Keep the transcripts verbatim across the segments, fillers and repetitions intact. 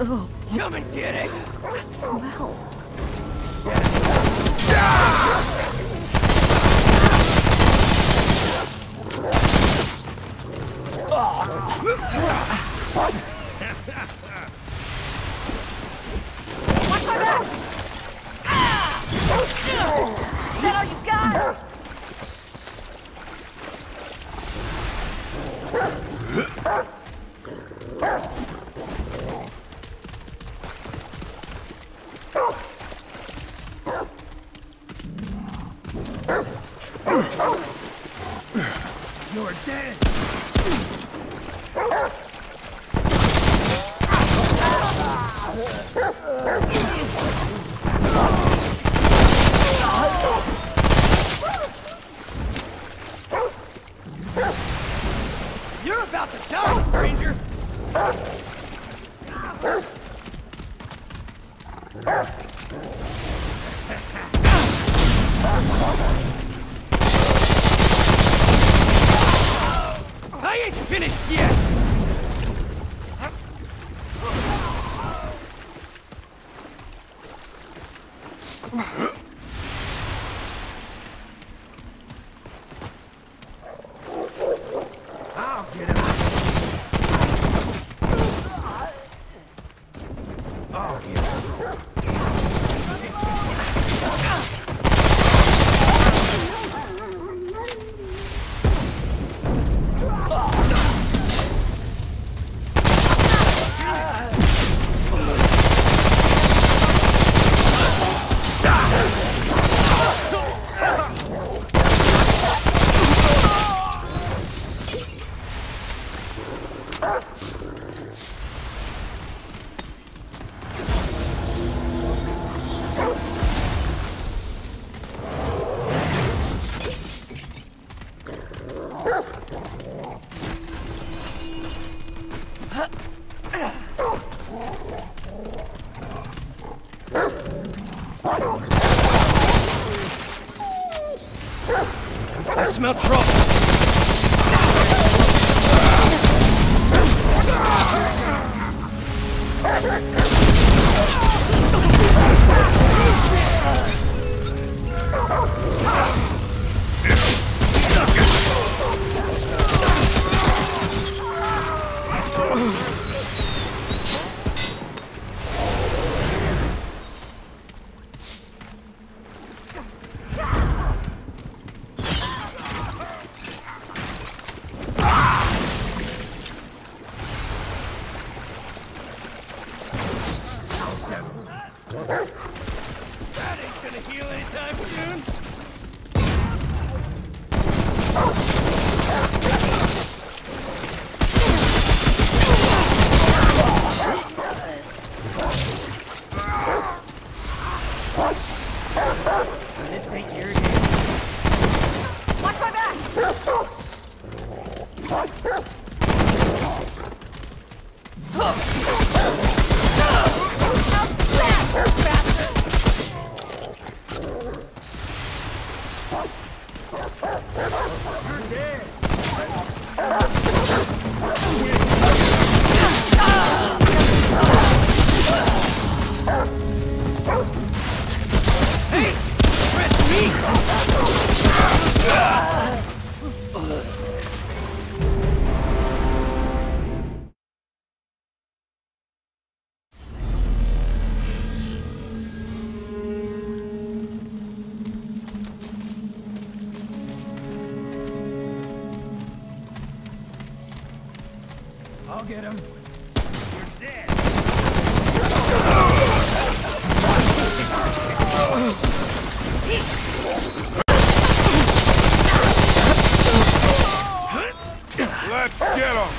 Oh, Come and get it! that smell. Watch my back! Ah! Is that all you got? You're dead! You're about to die, stranger! I ain't finished yet! I'll get him. I'll get him. I smell trouble. That ain't gonna heal anytime soon. This ain't your game. Watch my back! You're dead. Hey! Press me! I'll get him. You're dead. Let's get him.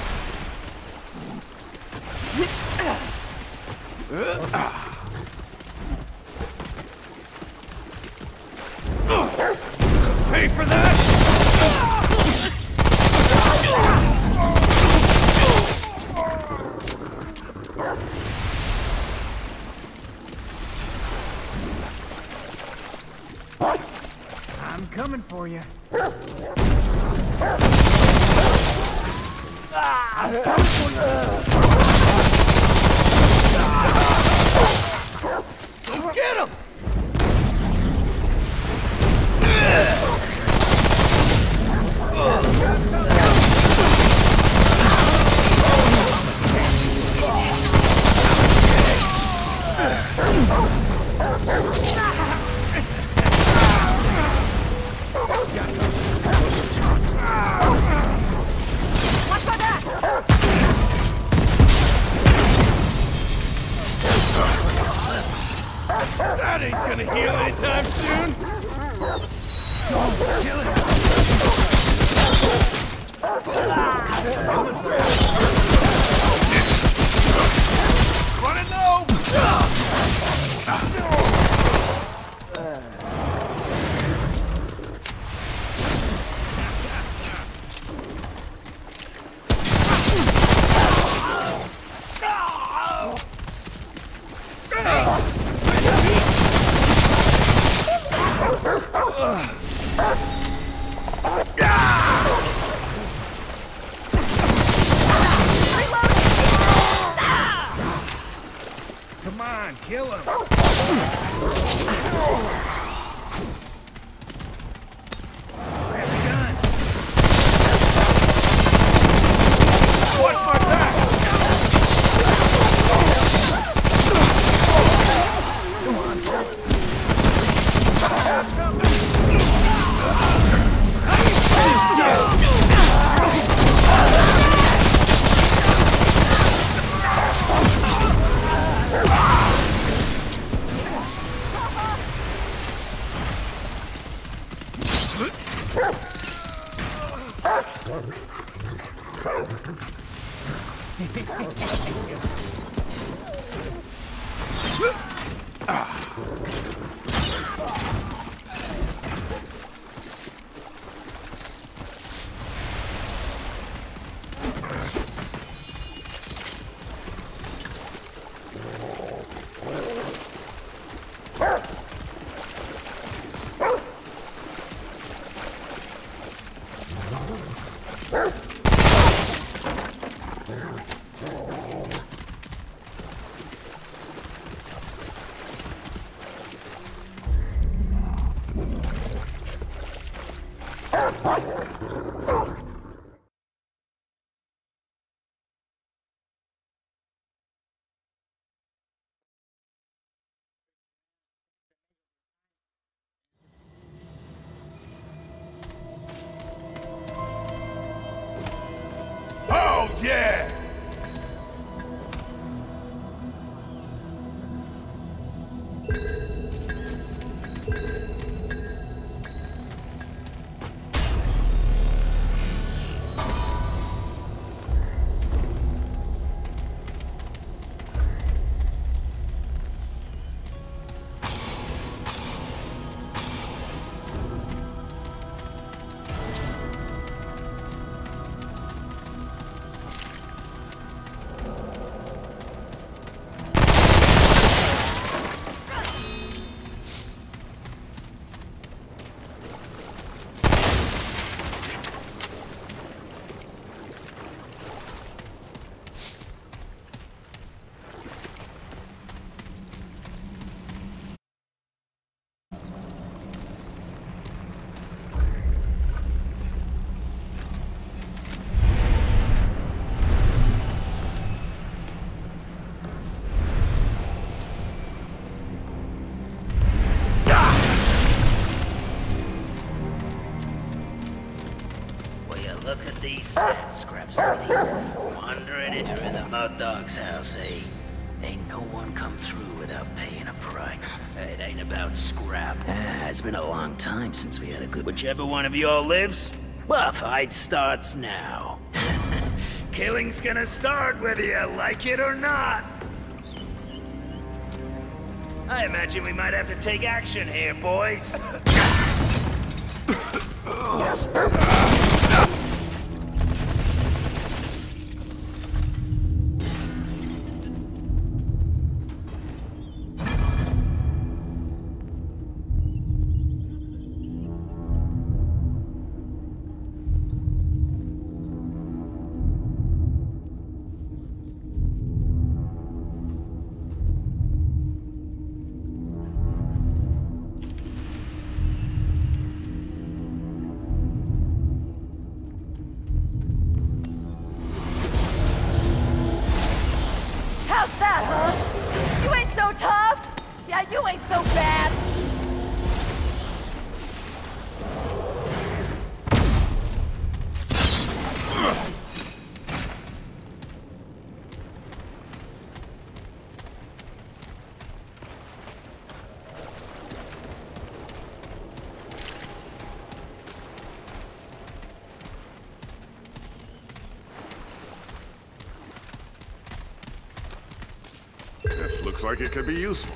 Pay for that! I'm coming for you. I'm coming for you. That ain't gonna heal anytime soon. Go, kill it. Running low. Come on, kill him. Grab the gun. Watch my back. Oh, yeah! Look at these sad scraps of me. Wandering into the Mud Dog's house, eh? Ain't no one come through without paying a price. It ain't about scrap. Ah, it's been a long time since we had a good... Whichever one of y'all lives, well, fight starts now. Killing's gonna start whether you like it or not. I imagine we might have to take action here, boys. How's that, huh? You ain't so tough? Yeah, you ain't so bad. This looks like it could be useful.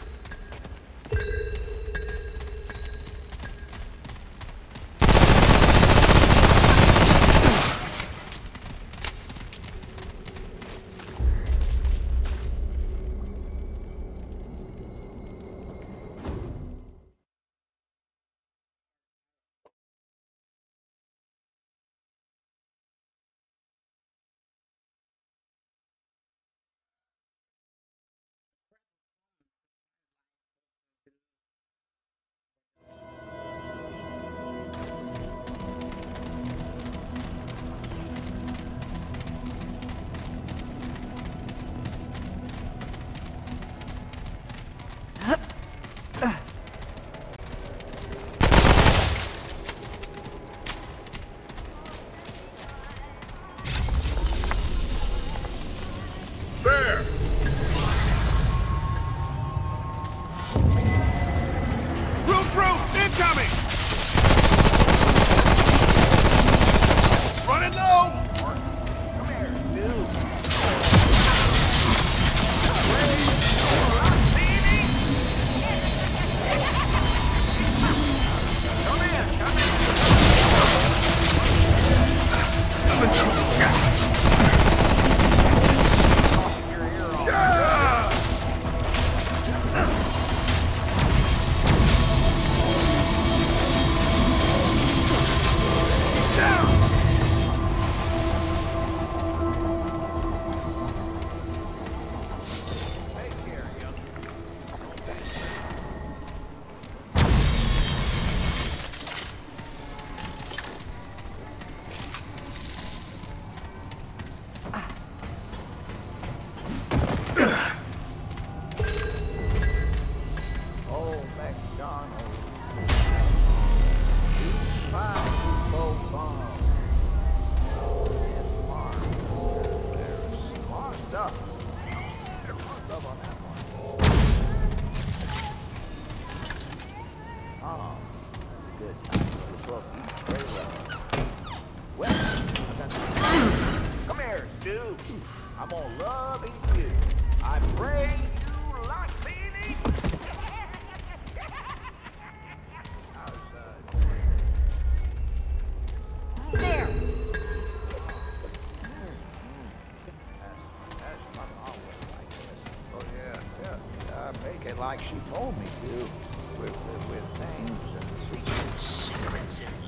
I'm gonna love eating you. I pray you like me. There. That's my mom was like this. Oh yeah, yeah. Uh, make it like she told me to, with with, with names and secrets. Secrets.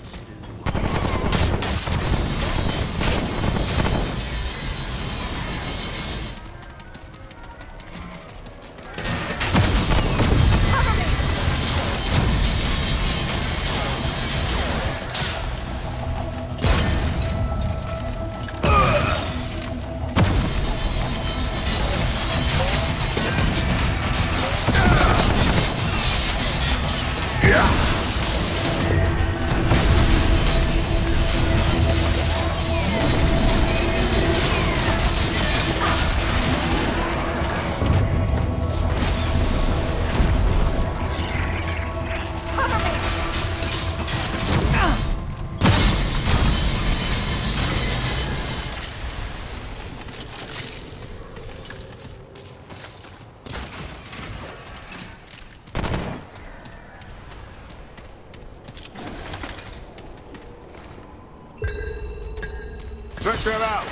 Check that out.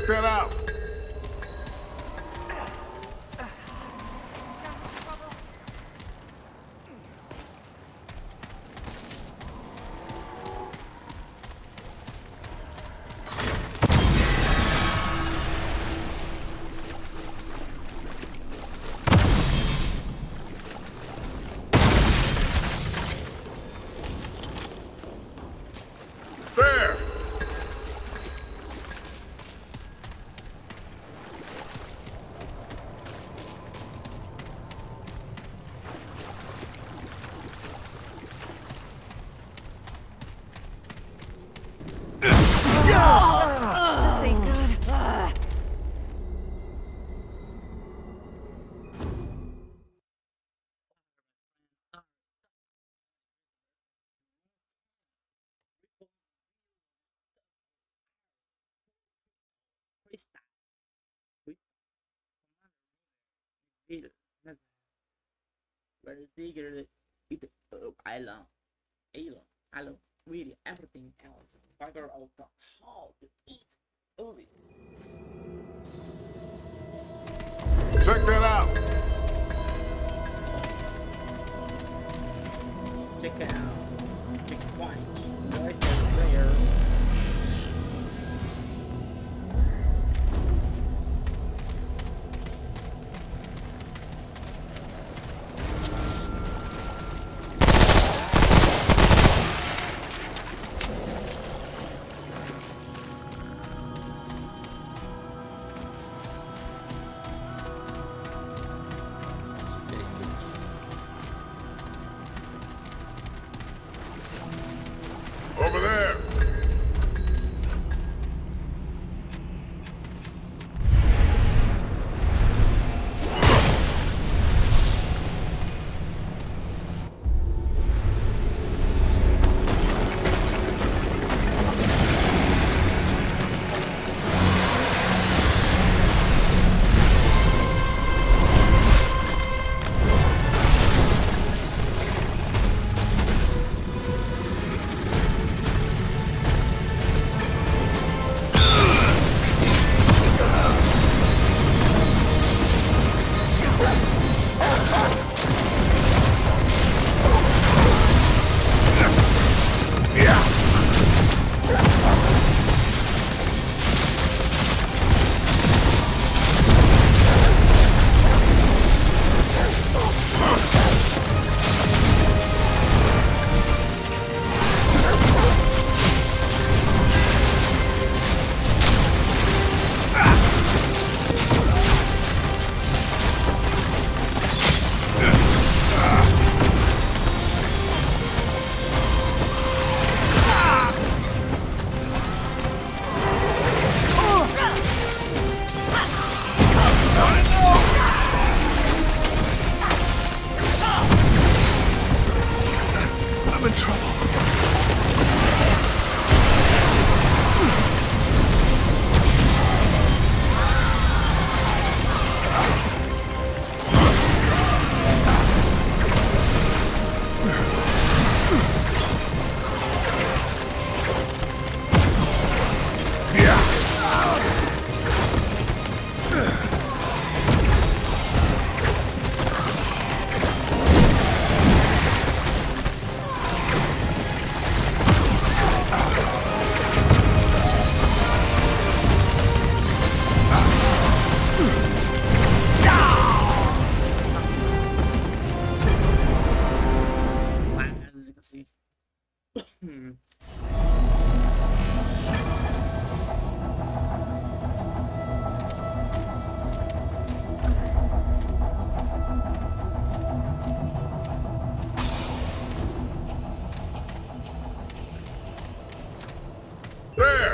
that out. This ain't good. Ugh. Freestyle. Freestyle. Where the digger it up island, island, island, with everything else. Figure out the how to eat of it. Check that out. Check out. Checkpoint. Right there. Over there. I'm in trouble. Básico assim. Hum. There.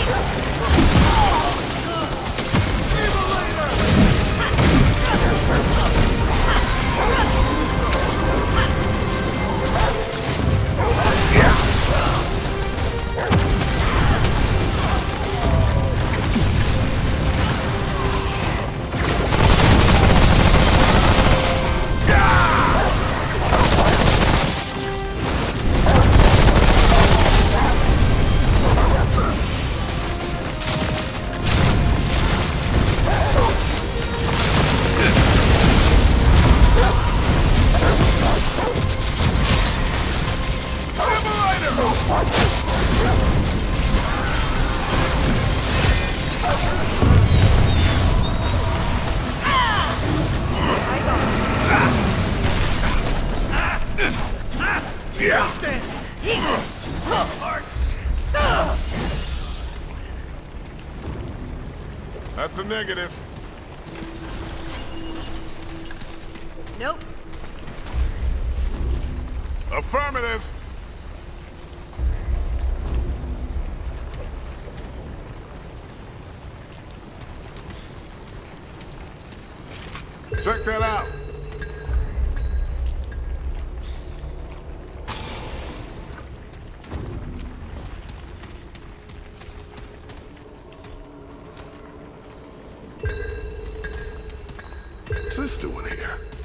That's a negative. Nope. Affirmative. Check that out. What's this doing here?